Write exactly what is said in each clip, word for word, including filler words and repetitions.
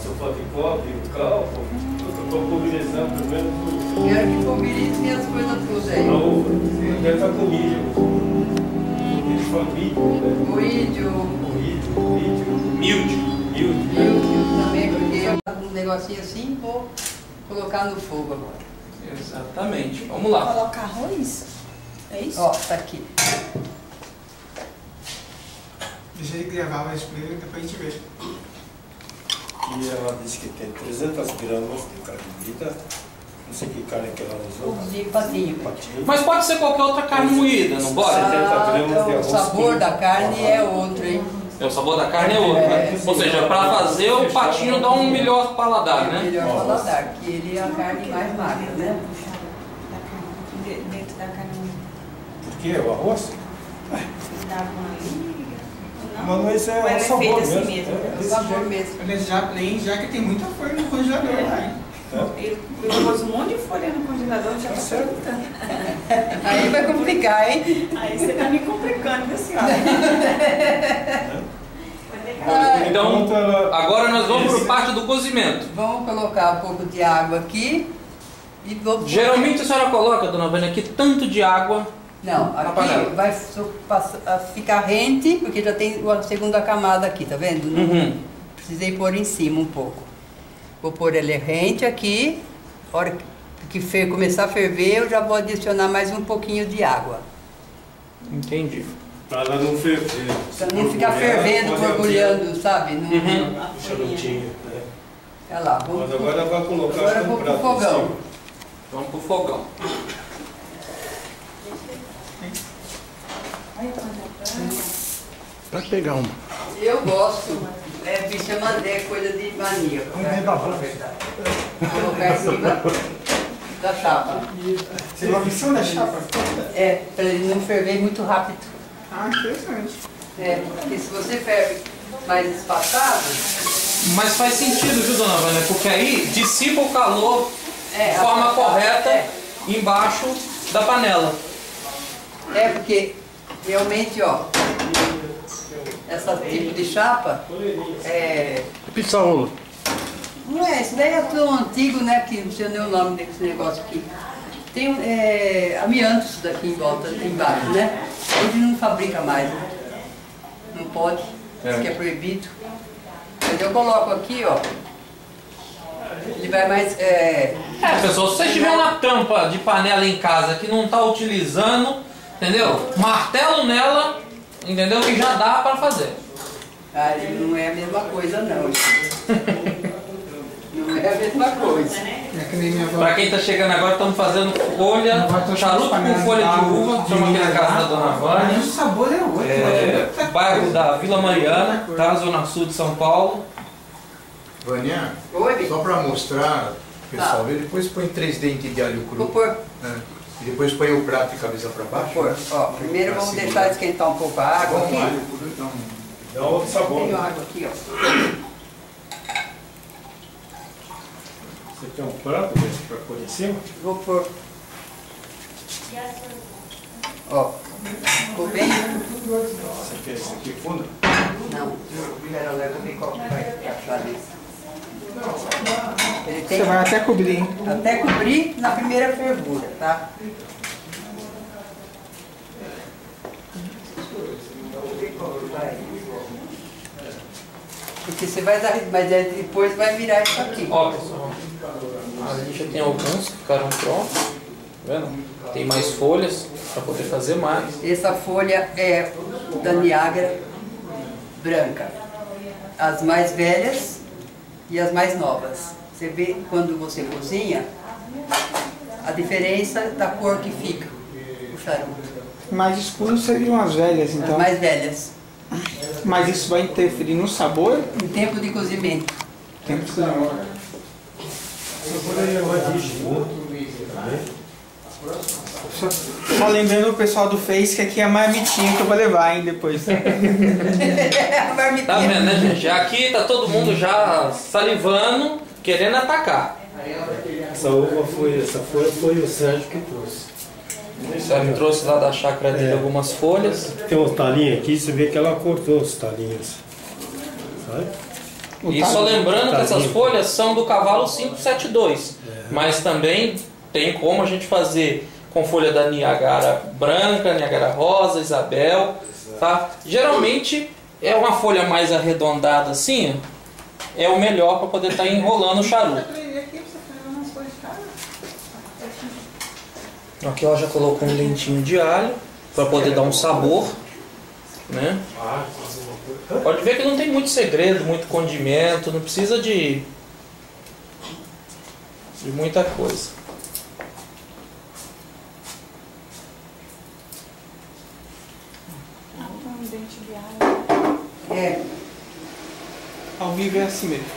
sulfato de cobre, o cal, estou pulverizando pelo menos tudo. Quero que pulverize as coisas todas aí. A uva, deve estar com milho. Eles falam milho, né? Moídio. Moídio, milho. Milde. Milho. Milho também, porque eu um negocinho assim, vou colocar no fogo agora. Exatamente. Vamos lá. Colocar arroz? É isso? Ó, tá aqui. Deixa ele gravar mais primeiro, depois a gente vê. E ela disse que tem trezentas gramas de carne moída. Não sei que carne que ela usou. De patinho. Patinho. Mas pode ser qualquer outra carne moída, não pode? Ah, gramas de então, o arroz sabor cru. da carne é outro, hein? É, o sabor da carne é outro. É, Ou seja, para fazer o patinho dar um melhor paladar, É né? melhor paladar, que ele é a carne mais magra, né? Da carne, dentro da carne. Por quê? O arroz? Dá uma liga? Mas não, isso é Ou ela o é sabor feita mesmo. assim mesmo? É, O sabor mesmo. Olha, já, nem já que tem muita folha no congelador lá, hein? Eu, eu pus um monte de folha no congelador, já tá perguntando. Aí vai complicar, hein? Aí você tá me complicando, viu, senhora? Ah, Então, Enquanto ela- agora nós vamos para parte do cozimento. vamos colocar um pouco de água aqui e vou... Geralmente a senhora coloca, dona Vânia, aqui tanto de água. Não, Na panela. aqui vai so- passa- a ficar rente, porque já tem a segunda camada aqui, tá vendo? Não Uhum. precisei pôr em cima um pouco. Vou pôr ele rente aqui, a hora que fer- começar a ferver, eu já vou adicionar mais um pouquinho de água. Entendi. Para ela não ferver. Pra não ficar fervendo, borbulhando, sabe? Não, Uhum. A O folhinha. charutinho, né? Olha lá, vou, Mas agora ela vai colocar agora eu no vou pro prato em fogão. cima. Vamos pro fogão. Pra pegar uma. Eu gosto, é, me chama é coisa de mania. Colocar em cima da chapa. Você vai em cima da chapa? É, para ele não ferver muito rápido. Ah, interessante. É, porque se você ferve mais espaçado, Mas faz sentido, viu, dona Vânia? Porque aí dissipa o calor É, de forma a- correta é. embaixo da panela. é porque realmente, ó, essa tipo de chapa, é, Pizza rolo. não é, isso daí é tão antigo, né, que não sei nem o nome desse negócio aqui. Tem é, amianto isso daqui em volta, embaixo, né? Hoje não fabrica mais, né? Não pode, É. diz que é proibido. Mas eu coloco aqui, ó, ele vai mais... É, É, pessoal, se você tiver uma tampa de panela em casa que não está utilizando, entendeu? Martelo nela, entendeu? Que já dá para fazer. aí não é a mesma coisa, não. Não é a mesma coisa. É que nem minha avó. Para quem está chegando agora, estamos fazendo folha, Não vai tocar charuto as com panelas folha de água, uva, estamos aqui na casa da dona Mas Vânia. o sabor é outro. É, né? bairro da Vila Mariana, tá? Zona Sul de São Paulo. Vânia, Oi, Bi? só para mostrar, pessoal, Tá. ver, depois põe três dentes de alho Vou cru. pôr, né? E depois põe o prato de cabeça para vou baixo. pôr. né? Ó, primeiro Pra vamos segurar. deixar esquentar um pouco a água Bom, aqui. alho cru, então. Dá outro sabor. Tenho né? água aqui, ó. Você tem um prato desse para pôr em cima? Vou pôr. Ó, ficou bem? Você quer esse aqui fundo? Não, pera, eu vou ver qual que vai achar desse. Ele tem Você vai até cobrir, hein? até cobrir na primeira fervura, tá? Porque você vai dar, mas aí depois vai virar isso aqui. Ó, pessoal, a gente já tem alguns que ficaram prontos, tá vendo? Tem mais folhas para poder fazer mais. Essa folha é da Niágara branca. As mais velhas e as mais novas. Você vê quando você cozinha a diferença da cor que fica o charuto. Mais escuro seriam as velhas, As então. mais velhas. Mas isso vai interferir no sabor? Em tempo de cozimento. Tempo de sabor. Essa folha aí é mais rígida. Só, só lembrando o pessoal do Face que aqui é a marmitinha que eu vou levar, hein, depois. A marmitinha. Tá vendo, né, gente? Aqui tá todo mundo já salivando, querendo atacar. Essa uva foi, essa folha foi o Sérgio que trouxe. O Sérgio trouxe lá da chácara dele É. algumas folhas. Tem uns talinhos aqui, você vê que ela cortou os talinhos. Sabe? O E só talinho. lembrando que essas talinho. folhas são do cavalo quinhentos e setenta e dois. Mas também tem como a gente fazer com folha da Niagara branca, Niagara rosa, Isabel, tá? Geralmente é uma folha mais arredondada assim, é o melhor para poder estar enrolando o charuto. Aqui ó, já colocou um dentinho de alho para poder dar um sabor, né? Pode ver que não tem muito segredo, muito condimento, não precisa de de muita coisa. Um dente de alho. É, Ao vivo é assim mesmo.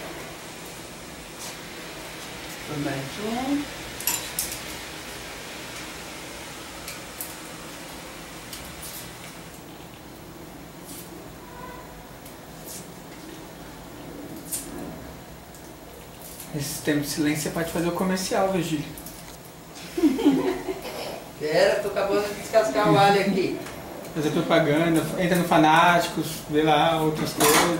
mais um. Esse tempo de silêncio você pode fazer o comercial, Virgílio. Pera, tô acabando de descascar o alho aqui. Fazer propaganda, entra no Fanáticos, vê lá outras coisas.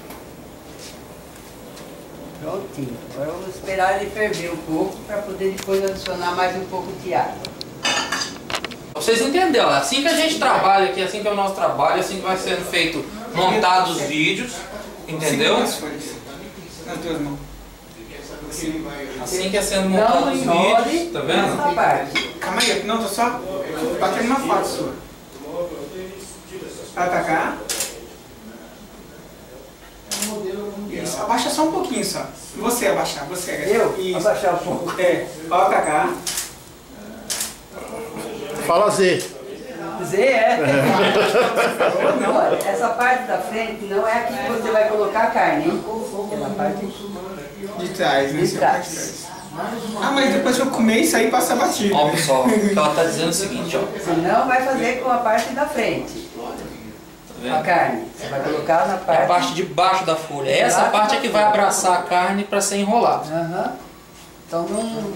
Prontinho. Agora vamos esperar ele ferver um pouco para poder depois adicionar mais um pouco de água. Vocês entenderam, é assim que a gente trabalha aqui, assim que é o nosso trabalho, assim que vai sendo feito, montados os vídeos, entendeu? Segura as folhas. Nas duas mãos. Assim que é sendo Não montados os enrole vídeos, tá vendo? essa parte. Calma aí, não, tô só batendo uma foto sua. Vai pra cá. Isso, abaixa só um pouquinho só. E você abaixar, você. Eu? Isso. Abaixar um pouco. É, olha pra cá. Fala Z. Z é. Não, olha, essa parte da frente não é aqui que você vai colocar a carne, hein? É na parte De trás, né? de Essa trás. parte de trás. Ah, mas depois que eu comer isso aí passa batido. Ó pessoal, o que ela tá dizendo é o seguinte, ó. Você não vai fazer com a parte da frente. Tá A vendo? carne. Você vai colocar na É a parte. parte de baixo da folha. Essa Debaixo parte é da que vai folha. abraçar a carne para ser enrolado. Aham. Então não.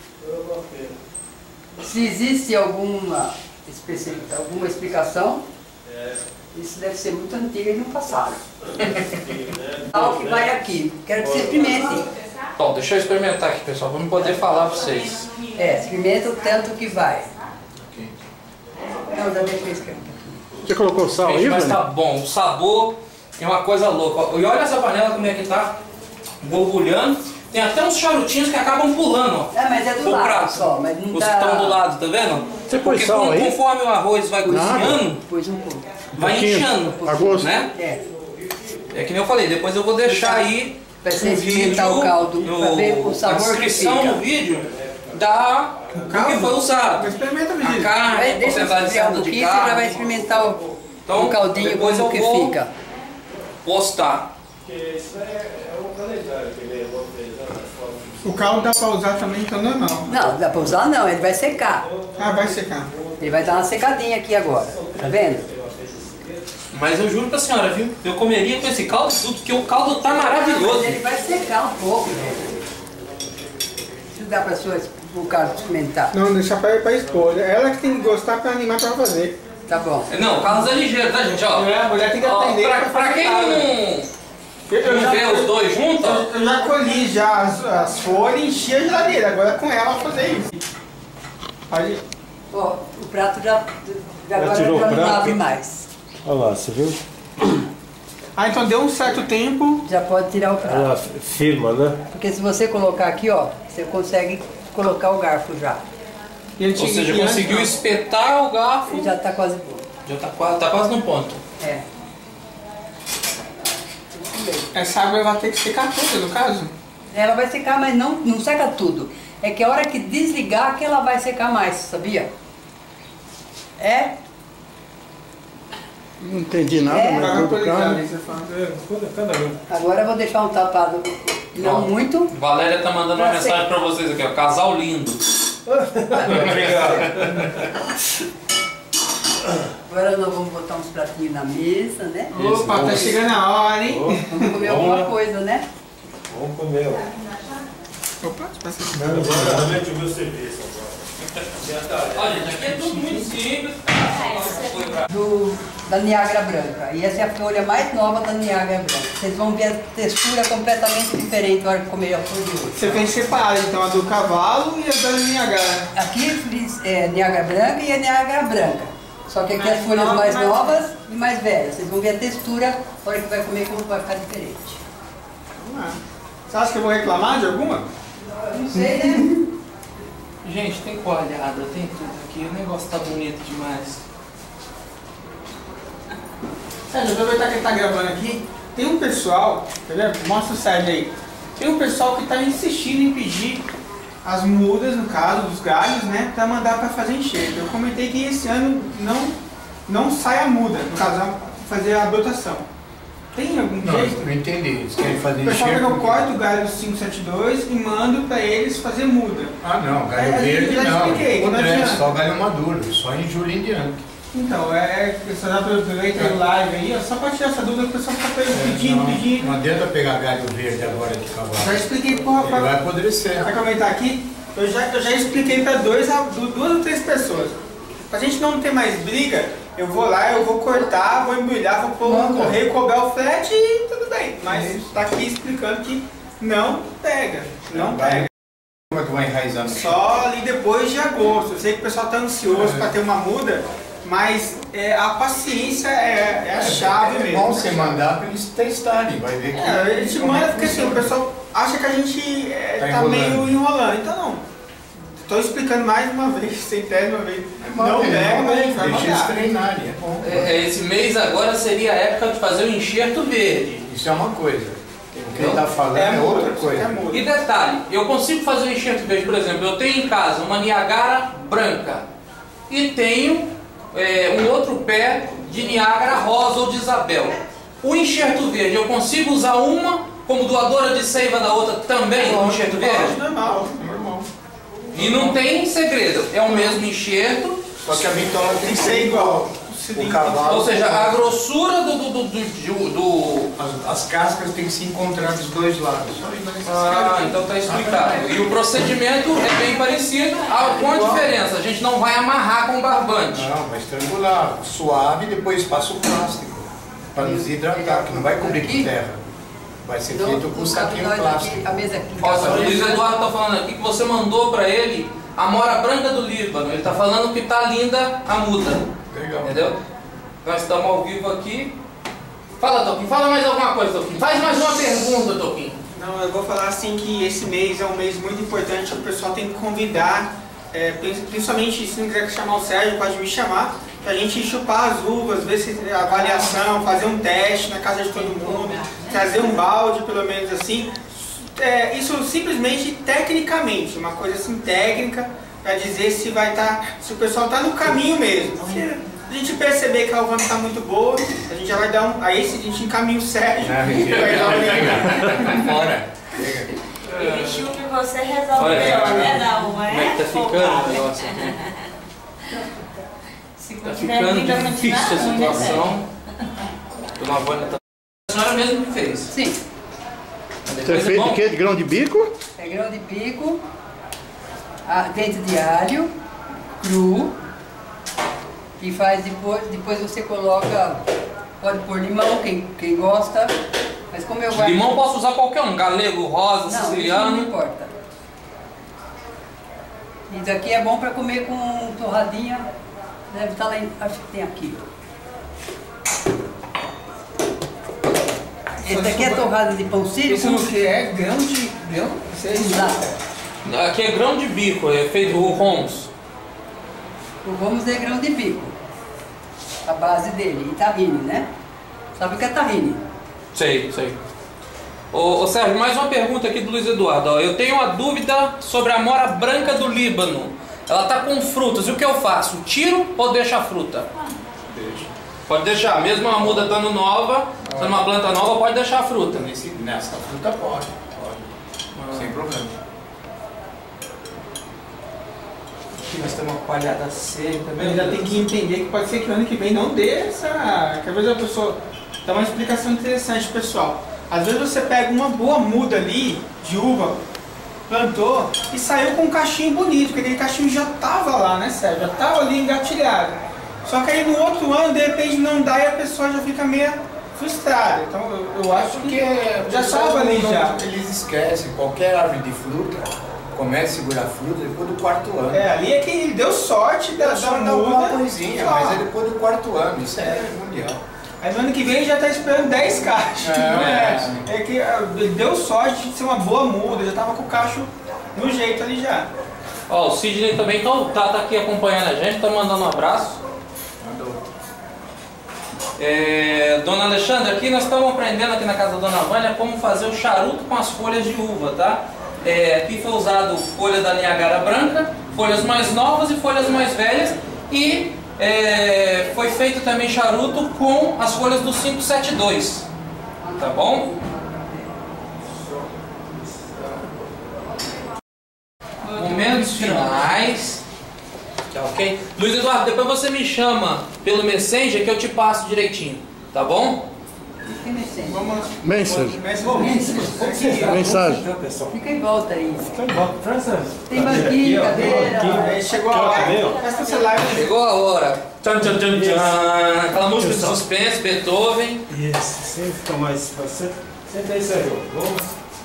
Se existe alguma, especi... alguma explicação, isso deve ser muito antiga e não passaram. O que vai aqui. Quero que você experimente. Bom, deixa eu experimentar aqui, pessoal, para poder falar para vocês. É, experimenta o tanto que vai. Não, já deixa eu esquecer. Você colocou sal aí, Gente, mas Vânia? tá bom, o sabor é uma coisa louca. E olha essa panela como é que tá borbulhando. Tem até uns charutinhos que acabam pulando, ó. Ah, mas é do O lado prato. só, mas não Os tá... que estão do lado, tá vendo? Você pôs Porque sal com- aí? conforme o arroz vai cozinhando, Pôs um pouco. vai pouquinho, inchando, a gosto. né? É. É que nem eu falei, depois eu vou deixar aí Vai ser no experimentar vídeo, o caldo, no, pra ver o sabor a que descrição fica. no vídeo da, do que foi usado. Experimenta, A Virgílio. carne, Vai, a deixa eu porcentagem esfriar um certa de pouquinho, você já vai carne. experimentar o, Então, o caldinho, depois como eu que vou- fica. Postar. O caldo dá pra usar também, então normal. Não, dá pra usar não, ele vai secar. Ah, vai secar. Ele vai dar uma secadinha aqui agora, tá vendo? Mas eu juro pra senhora, viu? Eu comeria com esse caldo tudo, porque o caldo tá maravilhoso. Mas ele vai secar um pouco, né? Deixa eu dar pra sua, pro Carlos experimentar. Não, deixa pra, pra expor. Ela que tem que gostar pra animar pra fazer. Tá bom. Não, o Carlos é ligeiro, tá, gente? Ó, É, a mulher tem que ó, aprender. pra, pra quem não, Eu, eu não já, vê os dois juntos, ó, eu, eu já colhi já as, as folhas e enchi a geladeira. Agora é com ela fazer isso. Pode. Ó, o prato já, já agora tirou já o não prato? abre mais. Olha lá, você viu? Ah, então deu um certo tempo. Já pode tirar o prato. Ela firma, né? Porque se você colocar aqui, ó, você consegue colocar o garfo já. E ele ou tinha- seja, e antes conseguiu não. espetar o garfo, Ele já tá quase bom. já tá quase, tá quase no ponto. É. Essa água vai ter que secar toda, no caso? Ela vai secar, mas não, não seca tudo. É que a hora que desligar que ela vai secar mais, sabia? É? Não entendi nada, É. mas Pra tudo atualizar, carne. você fala. Agora eu vou deixar um tapado, não Ó. muito. Valéria tá mandando uma Pra mensagem ser- pra vocês aqui, ó. Casal lindo. Agora nós vamos botar uns pratinhos na mesa, né? Opa, tá chegando a hora, hein? Vamos comer alguma coisa, né? Vamos comer, ó. Opa, passa aqui. Agora, realmente o meu serviço agora. Olha, gente, aqui é tudo muito simples. Do, da Niágara branca. E essa é a folha mais nova da Niágara branca. Vocês vão ver a textura completamente diferente na hora de comer a folha de hoje. Você vem separado, então, a do cavalo e a da Niágara. Aqui é Niágara branca e a Niágara branca. Só que aqui as folhas nova, mais mais novas e mais velhas. Vocês vão ver a textura na hora que vai comer, como vai ficar diferente. Ah, você acha que eu vou reclamar de alguma? Não sei, né? Gente, tem coalhada, tem tudo aqui. O negócio tá bonito demais. Sérgio, aproveitar que ele tá gravando aqui, tem um pessoal, tá vendo? Mostra o Sérgio aí. Tem um pessoal que tá insistindo em pedir as mudas, no caso, dos galhos, né, pra mandar pra fazer enxerto. Eu comentei que esse ano não, não sai a muda, no caso, fazer a brotação. Tem algum Não, jeito? não entendi. Eles querem fazer O pessoal enxerto. pega o corte do galho cinco sete dois e manda pra eles fazer muda. Ah, não, galho É, verde eu já não. expliquei, que não Outro é adianta. só galho maduro, só em julho em diante. Então, é, é só já aproveita o live aí, ó, só pra tirar essa dúvida que o pessoal fica pedindo, não, pedindo. não adianta pegar galho verde agora de cavalo. Já expliquei pro Ele rapaz. vai apodrecer. Vai comentar aqui? Eu já, eu já expliquei para dois, a- du- duas ou três pessoas. Pra gente não ter mais briga, eu vou lá, eu vou cortar, vou embrulhar, vou pôr no correio, cobrar o frete e tudo bem. Mas tá aqui explicando que não pega, não Vai. pega. Como é que vai enraizando? Só ali depois de agosto. Eu sei que o pessoal tá ansioso É. para ter uma muda, mas é, a paciência é, é a chave É mesmo. bom você mandar para eles testarem, vai ver que. É, a gente como é manda que porque assim, o funciona. pessoal acha que a gente é, Tá tá, enrolando. meio enrolando. Então não. Estou explicando mais uma vez, centésima vez. Não Manda, pega, mas a gente vai deixa eles mandar. treinarem, é bom. É, é, esse mês agora seria a época de fazer o enxerto verde. Isso é uma coisa. O que ele está falando É é, muda, outra é coisa. muda. E detalhe, eu consigo fazer o enxerto verde, por exemplo, eu tenho em casa uma Niágara branca e tenho é, um outro pé de Niágara rosa ou de Isabel. O enxerto verde, eu consigo usar uma como doadora de seiva da outra também, o enxerto Pode, verde? normal. Normal. E não tem segredo, é o mesmo enxerto, Só que a bitola tem Tem que que ser igual. O cavalo. ou seja, a grossura do... do, do, do, do- As, as cascas têm que se encontrar dos dois lados. Ah, então tá explicado. E o procedimento é bem parecido, ah, com a diferença, a gente não vai amarrar com barbante. Não, vai estrangular. Suave, depois passa o plástico. Para desidratar, que não vai cobrir com terra. Vai ser Então, feito com os saquinho cabinóides plástico. aqui, a mesa aqui. Nossa, o Luiz Eduardo tá falando aqui que você mandou pra ele a mora branca do Líbano. Ele tá falando que tá linda a muda. Legal. Entendeu? Nós estamos ao vivo aqui. Fala, Toquinho. Fala mais alguma coisa, Toquinho. Faz mais uma pergunta, Toquinho. Não, eu vou falar assim que esse mês é um mês muito importante, o pessoal tem que convidar, é, principalmente se não quiser chamar o Sérgio, pode me chamar, pra gente chupar as uvas, ver se a avaliação, fazer um teste na casa de todo mundo, trazer um balde, pelo menos assim. É, isso simplesmente tecnicamente, uma coisa assim técnica, para dizer se vai estar, se o pessoal está no caminho mesmo. Se a gente perceber que a uva não está muito boa, a gente já vai dar um. Aí se a gente encaminha o Sérgio, Não, mentira. vai dar um Fora. Ele chupa e você resolve Olha, melhor, né, da uva, Como é que tá ficando o negócio aqui? Se Tá tiver ficando briga, continua difícil a ruim, né, situação. Dona Vânia tá... A senhora mesmo que fez. Sim, Você Depois é fez bom. de quê? De grão de bico? é grão de bico, a- dente de alho, cru, e faz depois, depois você coloca, pode pôr limão, quem, quem gosta, mas como eu guardo... Limão posso usar qualquer um, galego, rosa, Não, isso não siciliano. importa. Isso aqui é bom para comer com torradinha, deve estar lá, em, acho que tem aqui. Esse daqui é torrada de pão sírio Isso com não que é grão de. Grão? Isso é isso. nata. Aqui é grão de bico, é feito o romos. O vamos é grão de bico, a base dele, e tahine, né? Sabe o que é tahine? Sei, sei. Ô, ô Sérgio, mais uma pergunta aqui do Luiz Eduardo. Ó, eu tenho uma dúvida sobre a mora branca do Líbano. Ela tá com frutas, e o que eu faço? Tiro ou deixo a fruta? Deixa. Pode deixar, mesmo uma muda estando nova, sendo uma planta nova, pode deixar a fruta. Nesse, nessa fruta pode. Pode. Sem problema. Aqui nós temos uma palhada seca, Mas já tem que entender que pode ser que o ano que vem não dê essa. Que às vezes a pessoa. Dá uma explicação interessante, pessoal. Às vezes você pega uma boa muda ali de uva plantou e saiu com um cachinho bonito, porque aquele cachinho já estava lá, né, Sérgio? Já estava ali engatilhado. Só que aí no outro ano, de repente, não dá e a pessoa já fica meio frustrada. Então eu, eu acho que já estava ali já. Eles esquecem, qualquer árvore de fruta começa a segurar fruta depois do quarto ano. É, ali é que ele deu sorte da, Só da dá uma muda. coisinha, mas é depois do quarto ano, isso é mundial. Aí no ano que vem ele já está esperando dez cachos. É, não é? é. É que ele deu sorte de ser uma boa muda, já estava com o cacho no jeito ali já. Ó, o Sidney também tá, tá, tá aqui acompanhando a gente, tá mandando um abraço. É, Dona Alexandra, aqui nós estamos aprendendo aqui na casa da Dona Vânia como fazer o charuto com as folhas de uva, tá? É, aqui foi usado folha da Niagara branca, folhas mais novas e folhas mais velhas e é, foi feito também charuto com as folhas do cinco sete dois, tá bom? Momentos finais. Tá ok? Luiz Eduardo, depois você me chama pelo Messenger que eu te passo direitinho, tá bom? Vamos Mensagem. Mensagem. Mensagem. Então, pessoal, Fica em volta aí. fica em volta. França, Tem banquinho, cadeira. Aí chegou a hora. Essa celular Chegou a hora. Tchan, tchan, tchan, tchan. Aquela música de suspense, Beethoven. Isso, sempre fica mais fácil. Senta aí, Sérgio. Vamos.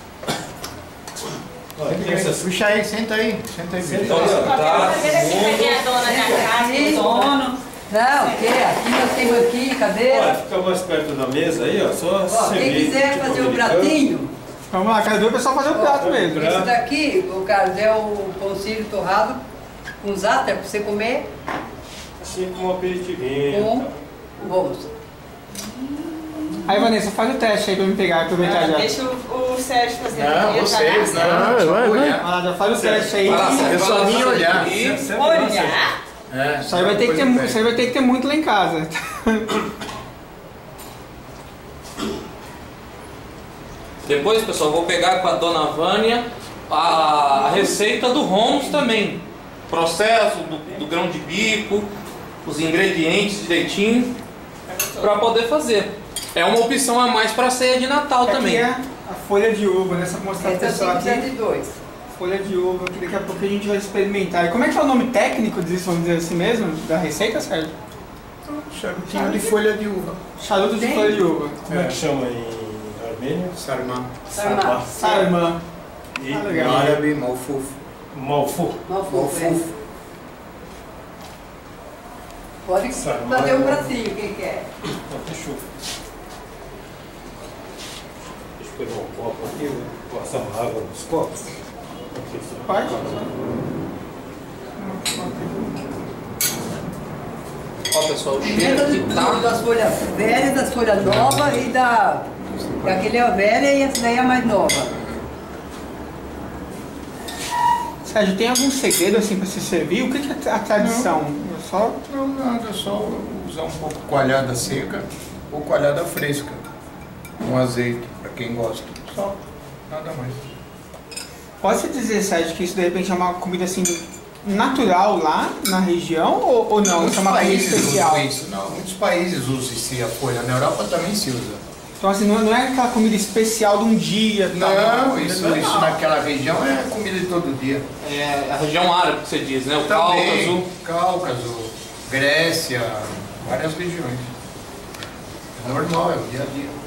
Olha, aqui essas- Puxa aí, senta aí, senta aí. Senta Vitor. aí, ó. Tá. Aqui é a dona da casa, o dono. Não, o quê? Aqui nós temos banquinho, Olha, cadeira. fica mais perto da mesa aí, ó. Só Ó, quem servir, quiser tipo fazer o americano. pratinho, Vamos lá, quero ver o pessoal fazer o prato mesmo. Prato. esse daqui, o Carlos, é o pãozinho torrado com zata para você comer Assim como um aperitivinho. com o bolso. Aí, Vanessa, faz o teste aí pra me pegar, aproveitar já. Deixa o, o Sérgio fazer. Não, aqui, vocês, já não. Vai, vai, vai. Ah, já faz o teste aí. Vai lá, Sérgio, Eu só vai lá, vim Sérgio. olhar. Aqui. Sempre bom, Sérgio. Olhar? É, Isso aí vai ter que ter, mu- isso aí vai ter que ter muito lá em casa. Depois, pessoal, vou pegar com a Dona Vânia a receita do Holmes também. Processo do, do grão de bico, os ingredientes direitinho, para poder fazer. É uma opção a mais para a ceia de Natal Aqui também. é a folha de uva, né? Só pra mostrar pro Esse é o pessoal cinco sete aqui. dois. Folha de uva, que daqui a pouco a gente vai experimentar. E como é que é o nome técnico disso, vamos dizer assim mesmo? Da receita, Sérgio? Charutinho de folha de uva. Charuto de Tem? folha de uva. Como é que chama em armênio? Sarmã. Sarmá. Sarmã. E Ah, Em legal. árabe, malfuf. malfu. Não fofo, é. Malfuf. Pode Sarmá. fazer um pratinho, quem quer. Então, fechou. Deixa eu pegar um copo aqui, vou passar uma água nos copos. Pode? Ó, pessoal, o cheiro Lembra aqui do- tá. das folhas velhas, das folhas novas e da. Aquele é a velha e essa daí é a mais nova. Sérgio, tem algum segredo assim pra se servir? O que que é a tradição? É só Não, nada, só usar um pouco de coalhada seca ou coalhada fresca. Com azeite, para quem gosta. Só, nada mais. Pode-se dizer, Sérgio, que isso de repente é uma comida assim natural lá na região ou, ou não? Isso é uma comida especial? usam isso, não. Muitos países usam esse a folha. Na Europa também se usa. Então assim, não, não é aquela comida especial de um dia, tal. Não, isso, isso naquela região é comida de todo dia. É a região árabe que você diz, né? O Também, Cáucaso. Cáucaso, Grécia, várias regiões. É normal, é o dia a dia.